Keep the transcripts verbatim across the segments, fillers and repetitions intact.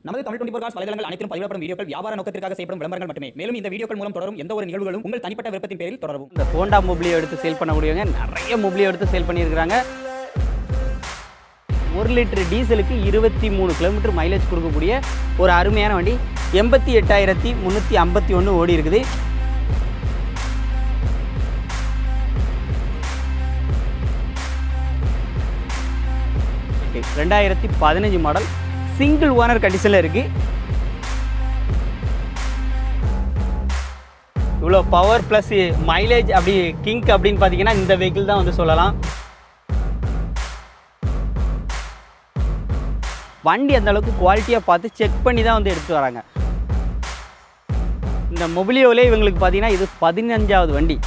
நமது Tamil twenty four cos வலைதளங்கள் அனைத்தும் பதிவிடப்படும் வீடியோக்கள் வியாபார நோக்கத்திற்காக செய்யப்படும் விளம்பரங்கள் மட்டுமே. மேலும் இந்த வீடியோக்கள் மூலம் தொடரும் எந்த ஒரு நிகழ்வுகளும் உங்கள் தனிப்பட்ட விருப்பத்தின் பேரில் தொடரும். இந்த ஹோண்டா மொபிலியை எடுத்து சேல் பண்ணக்கூடியவங்க நிறைய மொபிலியை எடுத்து சேல் பண்ணியிருக்கிறாங்க. ஒரு லிட்டர் டீசலுக்கு இருபத்தி மூணு கிலோமீட்டர் மைலேஜ் கொடுக்கக்கூடிய ஒரு அருமையான வண்டி. எண்பத்தி எட்டாயிரத்தி முந்நூற்றி ஐம்பத்தி ஒன்று ஓடி இருக்குது. ரெண்டாயிரத்தி பதினஞ்சு மாடல், சிங்கிள் ஓனர் கண்டிஷனில் இருக்குது. இவ்வளோ பவர் ப்ளஸ் மைலேஜ் அப்படி கிங்க் அப்படின்னு பார்த்தீங்கன்னா இந்த வெஹிக்கிள் தான் வந்து சொல்லலாம். வண்டி அந்த அளவுக்கு குவாலிட்டியாக பார்த்து செக் பண்ணி தான் வந்து எடுத்துகிட்டு வராங்க. இந்த மொபிலியோவிலே இவங்களுக்கு பார்த்தீங்கன்னா இது பதினஞ்சாவது வண்டி.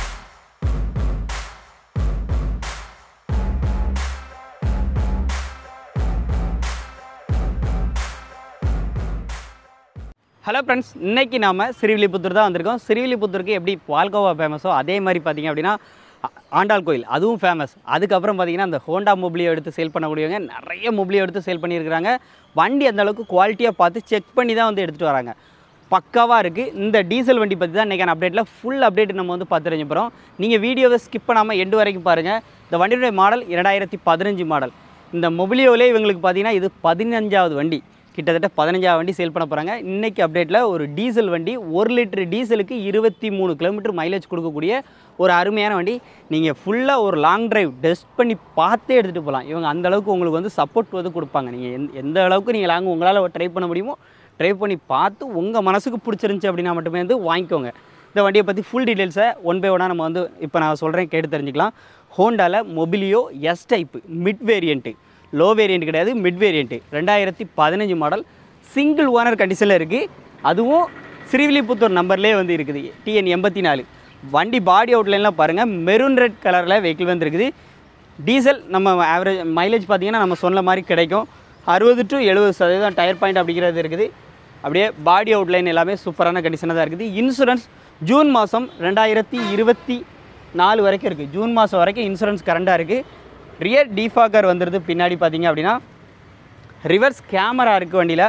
ஹலோ ஃப்ரெண்ட்ஸ், இன்றைக்கி நாம் ஸ்ரீவில்லிபுத்தூர் தான் வந்திருக்கோம். ஸ்ரீவில்லிபுத்தூருக்கு எப்படி பால்கோவா ஃபேமஸோ அதே மாதிரி பார்த்திங்க அப்படின்னா ஆண்டாள் கோயில் அதுவும் ஃபேமஸ். அதுக்கப்புறம் பார்த்திங்கன்னா அந்த ஹோண்டா மொபிலியை எடுத்து சேல் பண்ணக்கூடியவங்க நிறைய மொபிலியை எடுத்து சேல் பண்ணியிருக்கிறாங்க. வண்டி அந்தளவுக்கு குவாலிட்டியாக பார்த்து செக் பண்ணி தான் வந்து எடுத்துகிட்டு வராங்க. பக்காவாக இருக்குது. இந்த டீசல் வண்டி பற்றி தான் இன்றைக்கான அப்டேட்டில் ஃபுல் அப்டேட் நம்ம வந்து பார்த்து தெரிஞ்சு போகிறோம். நீங்கள் வீடியோவை ஸ்கிப் பண்ணாமல் எண்டு வரைக்கும் பாருங்கள். இந்த வண்டியுடைய மாடல் இரண்டாயிரத்தி பதினஞ்சு மாடல். இந்த மொபிலியோவிலே இவங்களுக்கு பார்த்திங்கன்னா இது பதினஞ்சாவது வண்டி. கிட்டத்தட்ட பதினஞ்சாவது வண்டி சேல் பண்ண போகிறாங்க. இன்றைக்கி அப்டேட்டில் ஒரு டீசல் வண்டி, ஒரு லிட்டர் டீசலுக்கு இருபத்தி மூணு கிலோமீட்டர் மைலேஜ் கொடுக்கக்கூடிய ஒரு அருமையான வண்டி. நீங்கள் ஃபுல்லாக ஒரு லாங் ட்ரைவ் டெஸ்ட் பண்ணி பார்த்தே எடுத்துகிட்டு போகலாம். இவங்க அந்தளவுக்கு உங்களுக்கு வந்து சப்போர்ட் வந்து கொடுப்பாங்க. நீங்கள் எந்த எந்த அளவுக்கு நீங்கள் லாங் உங்களால் ட்ரை பண்ண முடியுமோ ட்ரை பண்ணி பார்த்து உங்கள் மனசுக்கு பிடிச்சிருந்துச்சி அப்படின்னா மட்டுமே வந்து வாங்கிக்கோங்க. இந்த வண்டியை பற்றி ஃபுல் டீட்டெயில்ஸை ஒன் பை ஒன்னாக நம்ம வந்து இப்போ நான் சொல்கிறேன், கேட்டு தெரிஞ்சுக்கலாம். ஹோண்டாவில் Mobilio S type mid variant, low variant கிடையாது, மிட் வேரியண்ட்டு, ரெண்டாயிரத்தி பதினஞ்சு மாடல், சிங்கிள் ஓனர் கண்டிஷனில் இருக்குது. அதுவும் ஸ்ரீவில்லிபுத்தூர் நம்பர்லேயே வந்து இருக்குது, டிஎன் எண்பத்தி நாலு. வண்டி பாடி அவுட்லைன்லாம் பாருங்கள், மெரூன் ரெட் கலரில் வெஹிக்கிள் வந்துருக்குது. டீசல் நம்ம ஆவரேஜ் மைலேஜ் பார்த்திங்கன்னா நம்ம சொன்ன மாதிரி கிடைக்கும். அறுபது டு எழுபது சதவீதம் டயர் பாயிண்ட் அப்படிங்கிறது இருக்குது. அப்படியே பாடி அவுட்லைன் எல்லாமே சூப்பரான கண்டிஷனாக தான் இருக்குது. இன்சூரன்ஸ் ஜூன் மாதம் ரெண்டாயிரத்தி இருபத்தி நாலு வரைக்கும் இருக்குது. ஜூன் மாதம் வரைக்கும் இன்சூரன்ஸ் கரண்டாக இருக்குது. ரியர் டிஃபாகர் வந்துடுது. பின்னாடி பார்த்தீங்க அப்படின்னா ரிவர்ஸ் கேமரா இருக்குது வண்டியில்.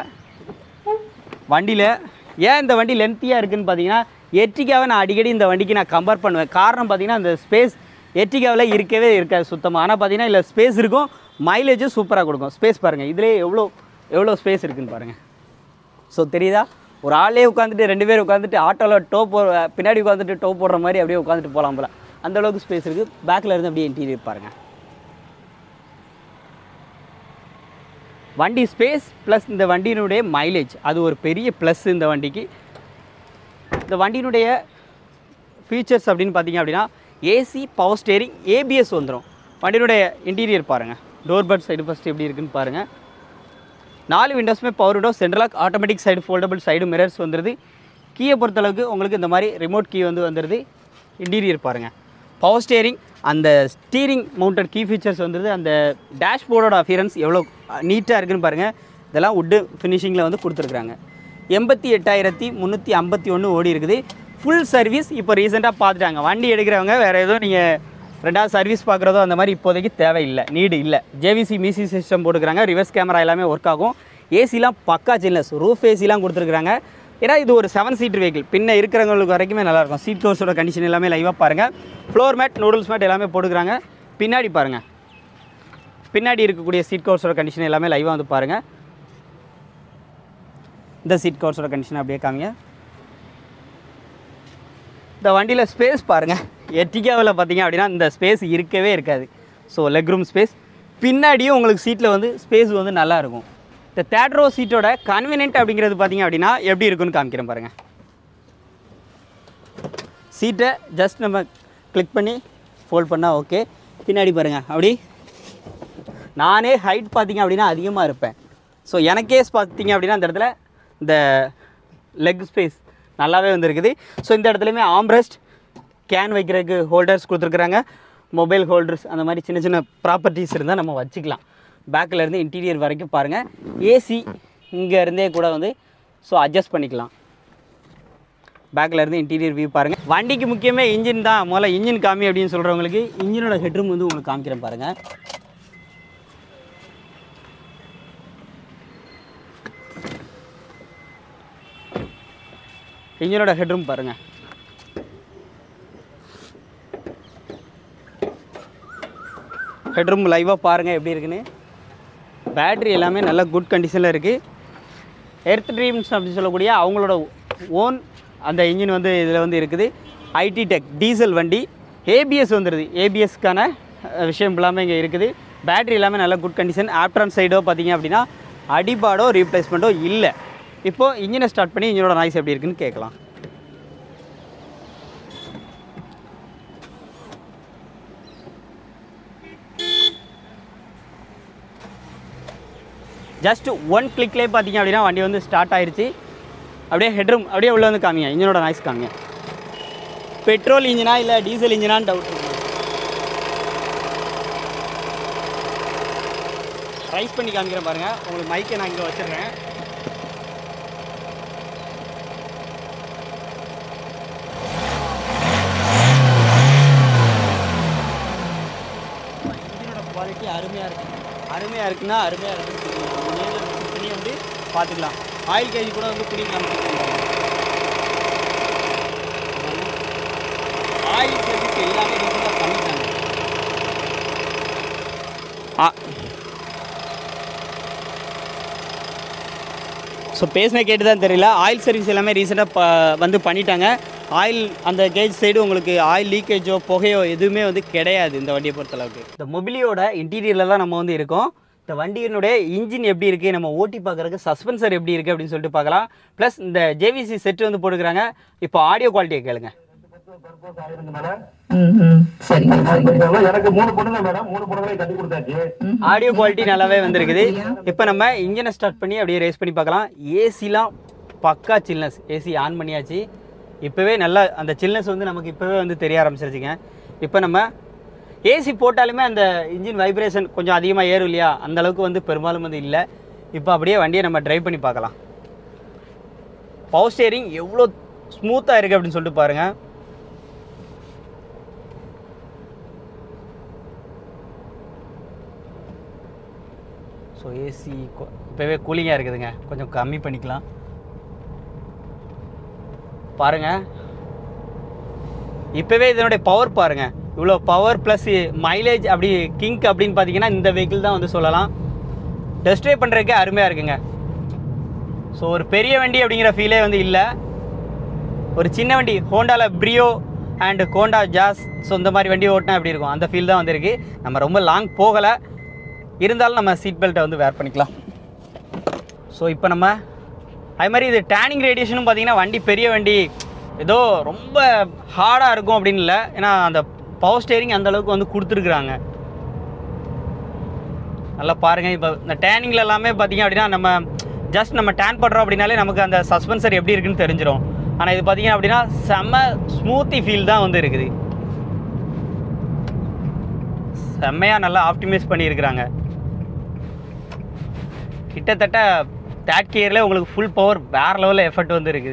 வண்டியில் ஏன் இந்த வண்டி லென்த்தியாக இருக்குதுன்னு பார்த்தீங்கன்னா, எர்டிகாவை நான் அடிக்கடி இந்த வண்டிக்கு நான் கம்பேர் பண்ணுவேன். காரணம் பார்த்தீங்கன்னா அந்த ஸ்பேஸ் எர்டிகாவில் இருக்கவே இருக்காது சுத்தமாக. ஆனால் பார்த்தீங்கன்னா இல்லை ஸ்பேஸ் இருக்கும், மைலேஜும் சூப்பராக கொடுக்கும். ஸ்பேஸ் பாருங்கள், இதிலே எவ்வளோ எவ்வளோ ஸ்பேஸ் இருக்குதுன்னு பாருங்கள். ஸோ தெரியுதா, ஒரு ஆளே உட்காந்துட்டு ரெண்டு பேர் உட்காந்துட்டு ஆட்டோவில் டோ போ பின்னாடி உட்காந்துட்டு டோ போடுற மாதிரி அப்படியே உட்காந்துட்டு போகலாம் போல், அந்தளவுக்கு ஸ்பேஸ் இருக்குது. பேக்கில் இருந்து அப்படியே இன்டீரியர் பாருங்கள். வண்டி ஸ்பேஸ் ப்ளஸ் இந்த வண்டியினுடைய மைலேஜ் அது ஒரு பெரிய ப்ளஸ் இந்த வண்டிக்கு. இந்த வண்டியினுடைய ஃபீச்சர்ஸ் அப்படின்னு பார்த்தீங்க அப்படின்னா ஏசி, பவர் ஸ்டேரிங், ஏபிஎஸ் வந்துடும். வண்டியினுடைய இன்டீரியர் பாருங்கள். டோர் பட் சைடு ஃபஸ்ட்டு எப்படி இருக்குதுன்னு பாருங்கள். நாலு விண்டோஸுமே power window, central lock, automatic side foldable side mirrors வந்துடுது. கீயை பொறுத்தளவுக்கு உங்களுக்கு இந்த மாதிரி ரிமோட் கீ வந்து வந்துடுது. இன்டீரியர் பாருங்கள். பவர் ஸ்டேரிங், அந்த ஸ்டீரிங் மவுண்டட் கீ ஃபீச்சர்ஸ் வந்துடுது. அந்த டேஷ்போர்டோட அஃபியரன்ஸ் எவ்வளோ நீட்டாக இருக்குதுன்னு பாருங்கள். இதெல்லாம் உட்டு ஃபினிஷிங்கில் வந்து கொடுத்துருக்குறாங்க. எண்பத்தி எட்டாயிரத்தி முந்நூற்றி ஐம்பத்தி ஒன்று ஓடி இருக்குது. ஃபுல் சர்வீஸ் இப்போ ரீசெண்டாக பார்த்துட்டாங்க. வண்டி எடுக்கிறவங்க வேறு ஏதோ நீங்கள் ரெண்டாவது சர்வீஸ் பார்க்குறதோ அந்த மாதிரி இப்போதைக்கு தேவையில்லை, நீடு இல்லை. ஜேவிசி மிசி சிஸ்டம் போட்டுக்கிறாங்க. ரிவர்ஸ் கேமரா எல்லாமே ஒர்க் ஆகும். ஏசிலாம் பக்கா சில்னஸ், ரூஃப் ஏசிலாம் கொடுத்துருக்குறாங்க. ஏன்னா இது ஒரு செவன் சீட்டர் வெஹிக்கிள். பின்ன இருக்கிறவங்களுக்கு வரைக்குமே நல்லாயிருக்கும். சீட் கவர்ஸோட கண்டிஷன் எல்லாமே லைவாக பாருங்கள். ஃப்ளோர் மேட், நூடுல்ஸ் மேட் எல்லாமே போட்டுக்கிறாங்க. பின்னாடி பாருங்கள், பின்னாடி இருக்கக்கூடிய சீட் கவர்ஸோட கண்டிஷன் எல்லாமே லைவாக வந்து பாருங்கள். இந்த சீட் கவர்ஸோட கண்டிஷன் அப்படியே காமிங்க. இந்த வண்டியில் ஸ்பேஸ் பாருங்கள். எர்டிகாவில் பார்த்தீங்க அப்படின்னா இந்த ஸ்பேஸ் இருக்கவே இருக்காது. So leg room space. பின்னாடியும் உங்களுக்கு சீட்டில் வந்து ஸ்பேஸ் வந்து நல்லாயிருக்கும். இந்த தேர்ட் ரோ சீட்டோட கன்வீனியன்ட் அப்படிங்கிறது பார்த்தீங்க அப்படின்னா எப்படி இருக்குன்னு காமிக்கிறேன் பாருங்கள். சீட்டை ஜஸ்ட் நம்ம கிளிக் பண்ணி ஃபோல்ட் பண்ணால் ஓகே. பின்னாடி பாருங்கள், அப்படி நானே ஹைட் பார்த்திங்க அப்படின்னா அதிகமாக இருப்பேன். ஸோ எனக்கே பார்த்திங்க அப்படின்னா இந்த இடத்துல இந்த லெக் ஸ்பேஸ் நல்லாவே வந்துருக்குது. ஸோ இந்த இடத்துலையுமே ஆம்ரெஸ்ட், கேன் வைக்கிறதுக்கு ஹோல்டர்ஸ் கொடுத்துருக்குறாங்க. மொபைல் ஹோல்டர்ஸ் அந்த மாதிரி சின்ன சின்ன ப்ராப்பர்ட்டிஸ் இருந்தால் நம்ம வச்சுக்கலாம். பேக்கில் இருந்து இன்டீரியர் வரைக்கும் பாருங்கள். ஏசி இங்கே இருந்தே கூட வந்து ஸோ அட்ஜஸ்ட் பண்ணிக்கலாம். பேக்கில் இருந்து இன்டீரியர் வியூ பாருங்கள். வண்டிக்கு முக்கியமே இன்ஜின் தான். முதல்ல இன்ஜின் காமி அப்படின்னு சொல்கிறவங்களுக்கு இன்ஜினோட ஹெட்ரூம் வந்து உங்களுக்கு காமிக்கிறேன் பாருங்கள். இன்ஜினோட ஹெட்ரூம் பாருங்கள். ஹெட்ரூம் லைவாக பாருங்கள் எப்படி இருக்குன்னு. பேட்ரி எல்லாமே நல்ல குட் கண்டிஷனில் இருக்குது. எர்த் ட்ரீம்ஸ் அப்படின்னு சொல்லக்கூடிய அவங்களோட ஓன் அந்த இன்ஜின் வந்து இதில் வந்து இருக்குது. ஐடி டெக் டீசல் வண்டி. ஏபிஎஸ் வந்துடுது. ஏபிஎஸ்க்கான விஷயம் எல்லாமே இங்கே இருக்குது. பேட்ரி எல்லாமே நல்ல குட் கண்டிஷன். ஆப்ட்ரான் சைடோ பார்த்தீங்க அப்படின்னா அடிபாடோ ரீப்ளேஸ்மெண்ட்டோ இல்லை. இப்போது இன்ஜினை ஸ்டார்ட் பண்ணி இன்ஜினோட நாய்ஸ் எப்படி இருக்குன்னு கேட்கலாம். ஜஸ்ட் ஒன் கிளிக்லேயே பார்த்தீங்க அப்படின்னா வண்டி வந்து ஸ்டார்ட் ஆயிடுச்சு. அப்படியே ஹெட்ரூம் அப்படியே உள்ளே வந்து காமிங்க. இன்ஜினோட நாய்ஸ் காமிங்க. பெட்ரோல் இன்ஜினா இல்லை டீசல் இன்ஜினான்னு டவுட் இருக்கு. ரைஸ் பண்ணி காமிக்கிறேன் பாருங்கள். உங்களுக்கு மைக்கை நான் இங்கே வச்சிடுறேன். இன்ஜினோட குவாலிட்டி அருமையாக இருக்குது. அருமையாக இருக்குன்னா அருமையாக இருக்குன்னு நேரில் விசிட் பண்ணி வந்து பார்த்துக்கலாம். ஆயில் கேஜ் கூட வந்து குடிக்கலாம். ஆயில் சர்வீஸ் எல்லாமே ரீசெண்டாக பண்ணிட்டாங்க. ஸோ பேசின கேட்டு தான் தெரியல. ஆயில் சர்வீஸ் எல்லாமே ரீசெண்டாக ப வந்து பண்ணிட்டாங்க. ஆயில் அந்த கேஜ் சைடு உங்களுக்கு ஆயில் லீக்கேஜோ புகையோ எதுவுமே வந்து கிடையாது இந்த வண்டியை பொறுத்தளவுக்கு. இந்த மொபிலியோட இன்டீரியரில் தான் நம்ம வந்து இருக்கோம். இந்த வண்டியினுடைய இன்ஜின் எப்படி இருக்குது, நம்ம ஓட்டி பார்க்குறதுக்கு சஸ்பென்சர் எப்படி இருக்குது அப்படின்னு சொல்லிட்டு பார்க்கலாம். ப்ளஸ் இந்த ஜேவிசி செட்டு வந்து போட்டுக்கிறாங்க. இப்போ ஆடியோ குவாலிட்டியை கேளுங்க. ஆடியோ குவாலிட்டி நல்லாவே வந்திருக்குது. இப்போ நம்ம இன்ஜினை ஸ்டார்ட் பண்ணி அப்படியே ரேஸ் பண்ணி பார்க்கலாம். ஏசிலாம் பக்கா சில்னஸ். ஏசி ஆன் பண்ணியாச்சு. இப்போவே நல்லா அந்த சில்னஸ் வந்து நமக்கு இப்போவே வந்து தெரிய ஆரம்பிச்சிருச்சுங்க. இப்போ நம்ம ஏசி போட்டாலுமே அந்த இன்ஜின் வைப்ரேஷன் கொஞ்சம் அதிகமாக ஏறும் இல்லையா, அந்த அளவுக்கு வந்து பெரும்பாலும் வந்து இல்லை. இப்போ அப்படியே வண்டியை நம்ம ட்ரைவ் பண்ணி பார்க்கலாம். பவர் ஸ்டேரிங் எவ்வளோ ஸ்மூத்தாக இருக்குது அப்படின்னு சொல்லிட்டு பாருங்கள். ஸோ ஏசி இப்போவே கூலிங்காக இருக்குதுங்க. கொஞ்சம் கம்மி பண்ணிக்கலாம் பாருங்கள். இப்போவே இதனுடைய பவர் பாருங்கள். இவ்வளோ பவர் ப்ளஸ் மைலேஜ் அப்படி கிங்க் அப்படின்னு பார்த்தீங்கன்னா இந்த வெஹிக்கிள் தான் வந்து சொல்லலாம். டெஸ்ட் ட்ரைவ் பண்ணுறதுக்கே அருமையாக இருக்குங்க. ஸோ ஒரு பெரிய வண்டி அப்படிங்கிற ஃபீலே வந்து இல்லை. ஒரு சின்ன வண்டி ஹோண்டாவில் Brio and Honda Jazz, so இந்த மாதிரி வண்டி ஓட்டினா எப்படி இருக்கும் அந்த ஃபீல் தான் வந்துருக்கு. நம்ம ரொம்ப லாங் போகலை, இருந்தாலும் நம்ம சீட் பெல்ட்டை வந்து வேர் பண்ணிக்கலாம். ஸோ இப்போ நம்ம அது மாதிரி இது டேனிங் ரேடியேஷனும் பார்த்தீங்கன்னா வண்டி பெரிய வண்டி ஏதோ ரொம்ப ஹார்டாக இருக்கும் அப்படின்னு இல்லை. ஏன்னா அந்த பவர் ஸ்டேரிங் அந்தளவுக்கு வந்து கொடுத்துருக்குறாங்க. நல்லா பாருங்கள். இப்போ இந்த டேனிங்கில் எல்லாமே பார்த்தீங்க அப்படின்னா நம்ம ஜஸ்ட் நம்ம டேன் பண்ணுறோம் அப்படின்னாலே நமக்கு அந்த சஸ்பென்சர் எப்படி இருக்குன்னு தெரிஞ்சிடும். ஆனால் இது பார்த்தீங்க அப்படின்னா செம்ம ஸ்மூத்தி ஃபீல் தான் வந்து இருக்குது. செம்மையாக நல்லா ஆப்டிமைஸ் பண்ணியிருக்கிறாங்க. கிட்டத்தட்ட தேர்ட் கியரில் உங்களுக்கு ஃபுல் பவர் வேறு லெவலில் எஃபர்ட் வந்து இருக்குது.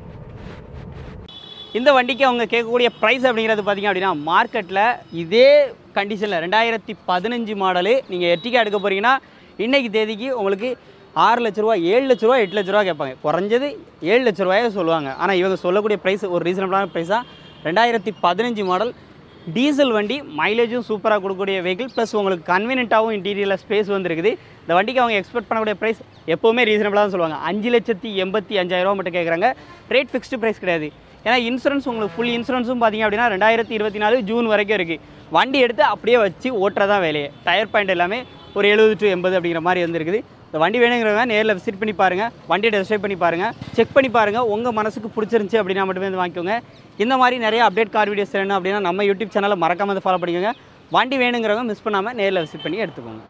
இந்த வண்டிக்கு அவங்க கேட்கக்கூடிய ப்ரைஸ் அப்படிங்கிறது பார்த்திங்க அப்படின்னா மார்க்கெட்டில் இதே கண்டிஷனில் ரெண்டாயிரத்தி பதினஞ்சு மாடலு நீங்கள் எர்டிகா எடுக்க போகிறீங்கன்னா இன்றைக்கி தேதிக்கு உங்களுக்கு ஆறு லட்ச ரூபா ஏழு லட்ச ரூபா எட்டு லட்ச ரூபா கேட்பாங்க. குறைஞ்சது ஏழு லட்ச ரூபாயே சொல்லுவாங்க. ஆனால் இவங்க சொல்லக்கூடிய ப்ரைஸ் ஒரு ரீசனபிளான ப்ரைஸாக ரெண்டாயிரத்தி பதினஞ்சு மாடல் டீசல் வண்டி, மைலேஜும் சூப்பராக கொடுக்கக்கூடிய வெஹிக்கிள், ப்ளஸ் உங்களுக்கு கன்வீனியன்ட்டாகவும் இன்டீரியரில் ஸ்பேஸ் வந்துருக்குது. இந்த வண்டிக்கு அவங்க எக்ஸ்பெக்ட் பண்ணக்கூடிய ப்ரைஸ் எப்போவுமே ரீசனபிளாக தான் சொல்லுவாங்க. அஞ்சு லட்சத்தி எண்பத்தி அஞ்சாயிரரூவா மட்டும் கேட்குறாங்க. ரேட் ஃபிக்ஸ்டு ப்ரைஸ் கிடையாது. ஏன்னா இன்சூரன்ஸ் உங்களுக்கு ஃபுல் இன்சூரன்ஸும் பார்த்திங்க அப்படின்னா ரெண்டாயிரத்தி இருபத்தி நாலு ஜூன் வரைக்கும் இருக்குது. வண்டி எடுத்து அப்படியே வச்சு ஓட்டுறதான் வேலையே. டயர் பாயிண்ட் எல்லாமே ஒரு எழுபது டு எண்பது அப்படிங்கிற மாதிரி வந்துருக்குது. இந்த வண்டி வேணுங்கிறவங்க நேரில் விசிட் பண்ணி பாருங்கள், வண்டியை டெஸ்ட் ட்ரைவ் பண்ணி பாருங்கள், செக் பண்ணி பாருங்கள். உங்கள் மனசுக்கு பிடிச்சிருந்துச்சி அப்படின்னா மட்டுமே வந்து வாங்கிக்கோங்க. இந்த மாதிரி நிறைய அப்டேட் கார் வீடியோஸ் வேணும் அப்படின்னா நம்ம யூடியூப் சேனலை மறக்காமல் ஃபாலோ பண்ணிக்கோங்க. வண்டி வேணுங்கிறவங்க மிஸ் பண்ணாமல் நேரில் விசிட் பண்ணி எடுத்துக்கோங்க.